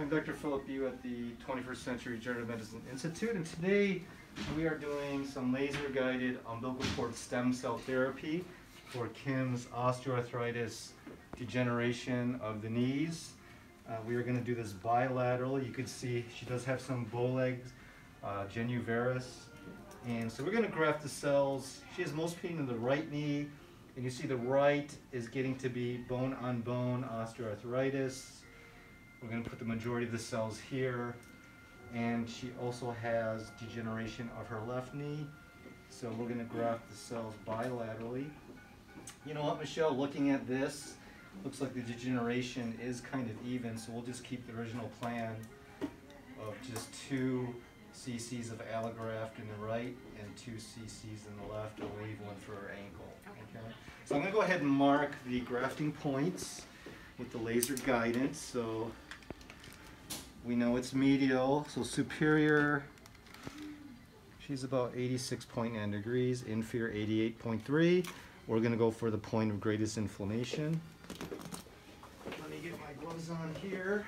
I'm Dr. Philip Yu at the 21st Century Regenerative Medicine Institute, and today we are doing some laser-guided umbilical cord stem cell therapy for Kim's osteoarthritis degeneration of the knees. We are going to do this bilateral. You can see she does have some bow legs, genu varus, and so we're going to graft the cells. She has most pain in the right knee, and you see the right is getting to be bone-on-bone osteoarthritis. We're going to put the majority of the cells here, and she also has degeneration of her left knee, so we're going to graft the cells bilaterally. You know what, Michelle, looking at this, looks like the degeneration is kind of even, so we'll just keep the original plan of just 2 cc's of allograft in the right and 2 cc's in the left, and we'll leave one for her ankle. Okay? So I'm going to go ahead and mark the grafting points with the laser guidance. So we know it's medial, so superior, she's about 86.9 degrees, inferior 88.3. We're going to go for the point of greatest inflammation. Let me get my gloves on here.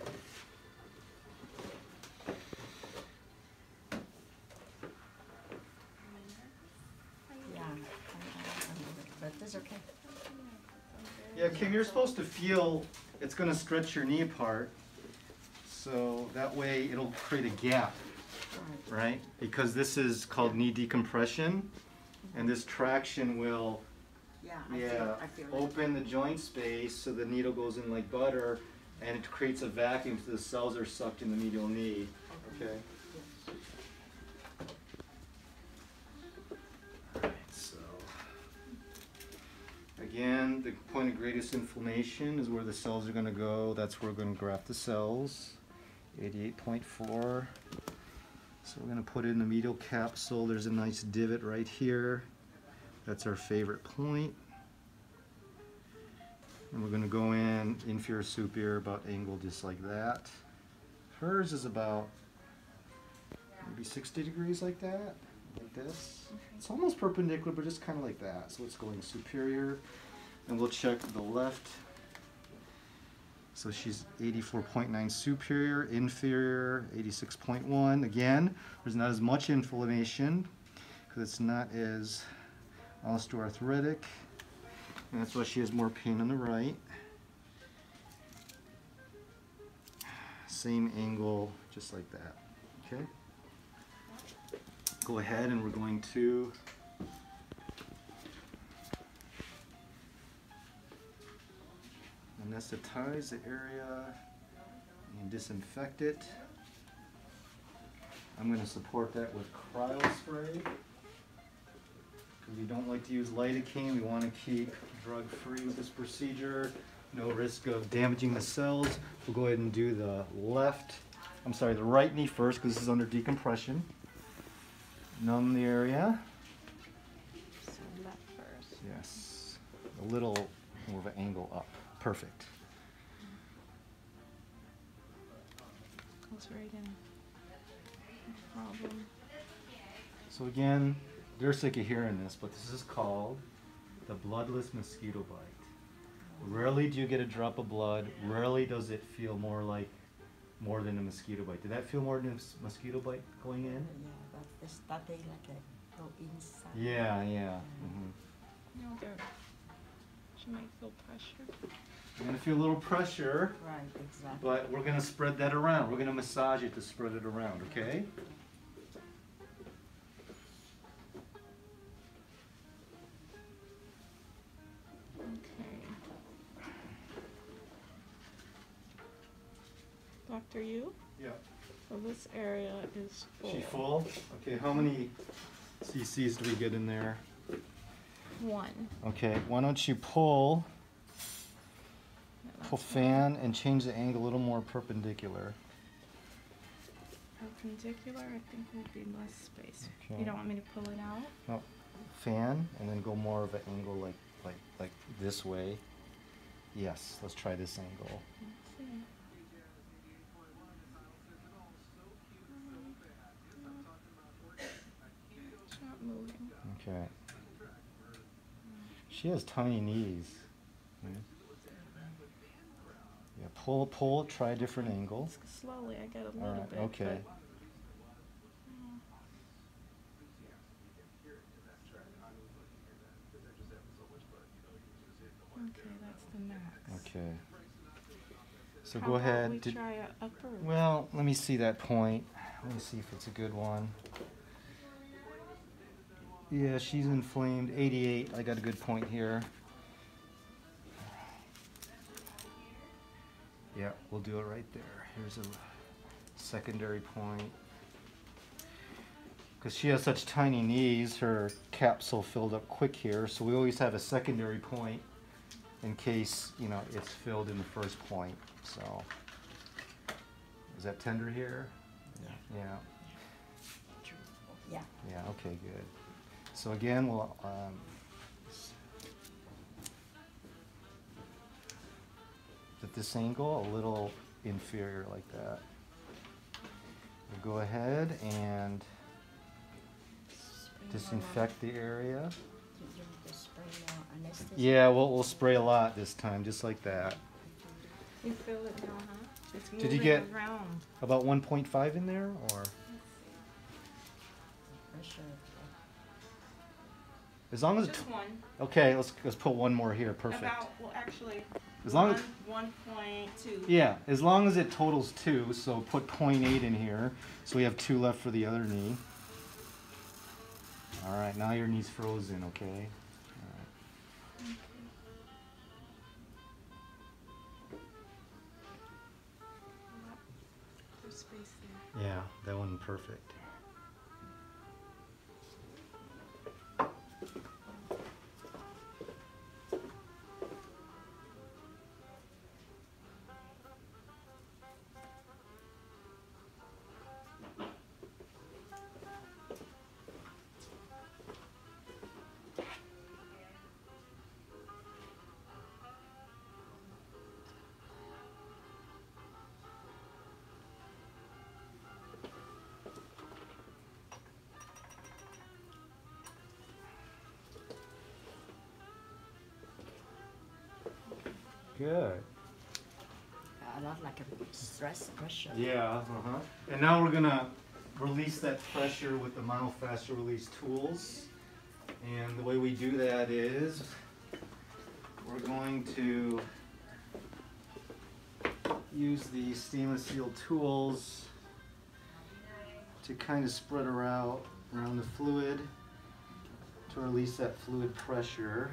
Yeah, but that's okay. Yeah, Kim, you're supposed to feel it's going to stretch your knee apart, so that way it'll create a gap, right? Because this is called knee decompression, and this traction will I feel open the joint space so the needle goes in like butter, and it creates a vacuum so the cells are sucked in the medial knee. Okay? Alright, so again, the point of greatest inflammation is where the cells are going to go. That's where we're going to graft the cells. 88.4. So we're going to put it in the medial capsule. There's a nice divot right here. That's our favorite point. And we're going to go in inferior, superior, about angle just like that. Hers is about maybe 60 degrees like that, like this. It's almost perpendicular, but just kind of like that. So it's going superior. And we'll check the left. So she's 84.9 superior, inferior 86.1. Again, there's not as much inflammation because it's not as osteoarthritic, and that's why she has more pain on the right. Same angle, just like that. Okay? Go ahead and we're going to anesthetize the area and disinfect it. I'm going to support that with cryo spray. We don't like to use lidocaine. We want to keep drug-free with this procedure. No risk of damaging the cells. We'll go ahead and do the right knee first because this is under decompression. Numb the area. So left first. Yes. A little more of an angle up. Perfect. Goes right in. No problem. So again, they're sick of hearing this, but this is called the bloodless mosquito bite. Rarely do you get a drop of blood. Rarely does it feel more than a mosquito bite. Did that feel more than a mosquito bite going in? Yeah, but it's starting like a go inside. Yeah. No, she might feel pressure. You're going to feel a little pressure, Right, exactly. but we're going to spread that around. We're going to massage it to spread it around, okay? Dr. Yu? Yeah. So this area is full. She full? Okay, how many cc's do we get in there? 1. Okay, why don't you pull fan and change the angle a little more perpendicular. Perpendicular, I think would be less space. Okay. You don't want me to pull it out? No, fan and then go more of an angle like this way. Yes, let's try this angle. Let's see. It's not moving. Okay. She has tiny knees. Yeah, pull, try a different angle. Slowly, I get a little Alright, bit. okay. Okay, that's the max. Okay. So How go about ahead. we try a upper? Well, let me see that point. Let me see if it's a good one. Yeah, she's inflamed. 88. I got a good point here. Yeah, we'll do it right there. Here's a secondary point. Because she has such tiny knees, her capsule filled up quick here, so we always have a secondary point in case, you know, it's filled in the first point. So, is that tender here? Yeah. Yeah. Yeah, okay, good. So again, we'll at this angle, a little inferior like that. We'll go ahead and disinfect the area. You need to spray more anesthesia. Yeah, we'll spray a lot this time, just like that. You feel it now, huh? It's Did you moving get around. about 1.5 in there, or Pressure. as long as Just one. okay, let's put one more here. Perfect. Well, actually, As long as 1.2. yeah, as long as it totals 2, so put 0.8 in here, so we have 2 left for the other knee. All right, now your knee's frozen. Okay. All right. There's space there. Yeah, that one perfect. Good. A lot like a stress pressure. Yeah, And now we're gonna release that pressure with the myofascial release tools. And the way we do that is we're going to use the stainless steel tools to kind of spread around the fluid to release that fluid pressure.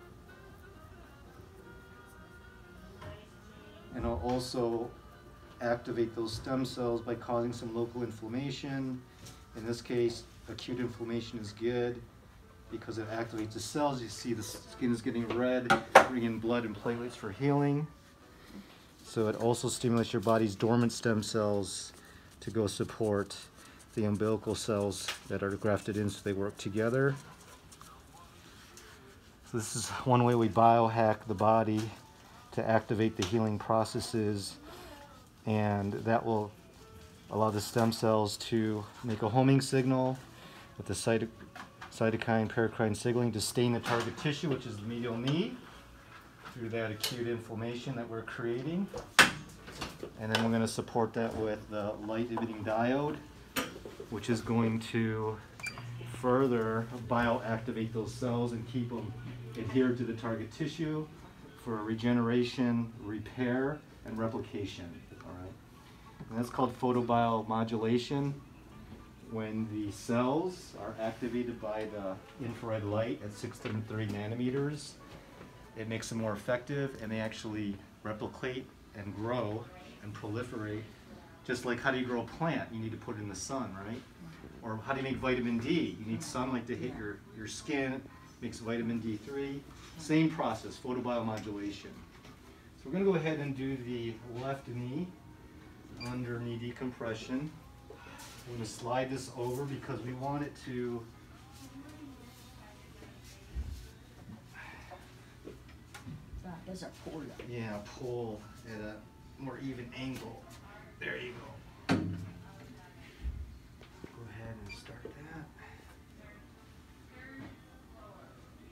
And it'll also activate those stem cells by causing some local inflammation. In this case, acute inflammation is good because it activates the cells. You see the skin is getting red, bringing blood and platelets for healing. So it also stimulates your body's dormant stem cells to go support the umbilical cells that are grafted in so they work together. So this is one way we biohack the body to activate the healing processes, and that will allow the stem cells to make a homing signal with the cytokine paracrine signaling to stain the target tissue, which is the medial knee, through that acute inflammation that we're creating. And then we're going to support that with the light-emitting diode, which is going to further bioactivate those cells and keep them adhered to the target tissue for regeneration, repair, and replication. All right, and that's called photobiomodulation. When the cells are activated by the infrared light at 630 nanometers, it makes them more effective, and they actually replicate and grow and proliferate. Just like how do you grow a plant? You need to put it in the sun, right? Or how do you make vitamin D? You need sunlight to hit your skin, makes vitamin D3. Same process, photobiomodulation. So we're going to go ahead and do the left knee under knee decompression. We're going to slide this over because we want it to There's a pull. pull at a more even angle. There you go. Go ahead and start that.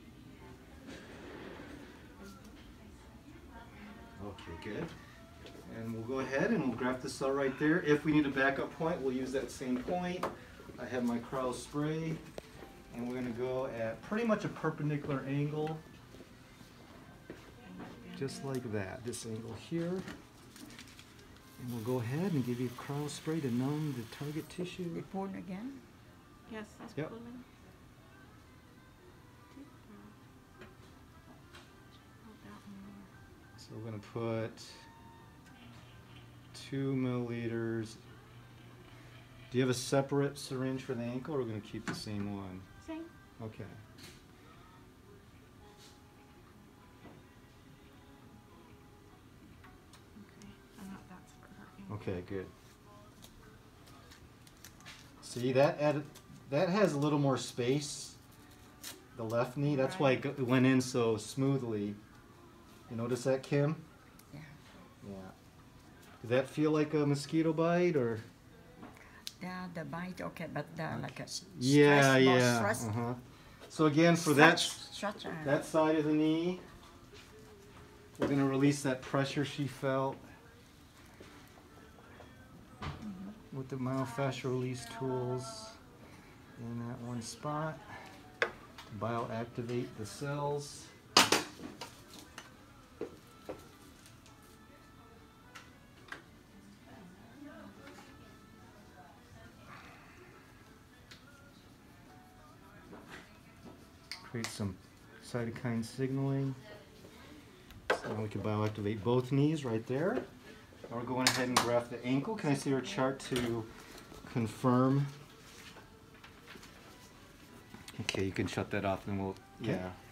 Okay, good. we'll go ahead and we'll graft the cell right there. If we need a backup point, we'll use that same point. I have my Krause spray, and we're going to go at pretty much a perpendicular angle, just like that, this angle here. And we'll go ahead and give you Krause spray to numb the target tissue. They pull again. Yes, that's Yep. pulling. So we're going to put 2 milliliters. Do you have a separate syringe for the ankle, or we're going to keep the same one? Same. Okay. Okay. That's for her. Okay, good. See, that has a little more space, the left knee. That's why it went in so smoothly. You notice that, Kim? Yeah. Yeah. Did that feel like a mosquito bite, or? Yeah, the bite, okay, but like a stress, Yeah, more yeah. stress. So again, for Stretch, that side of the knee, we're going to release that pressure she felt with the myofascial release tools in that one spot. Bioactivate the cells. Create some cytokine signaling. So now we can bioactivate both knees right there. Now we're going ahead and graft the ankle. Can I see your chart to confirm? Okay, you can shut that off and we'll, yeah.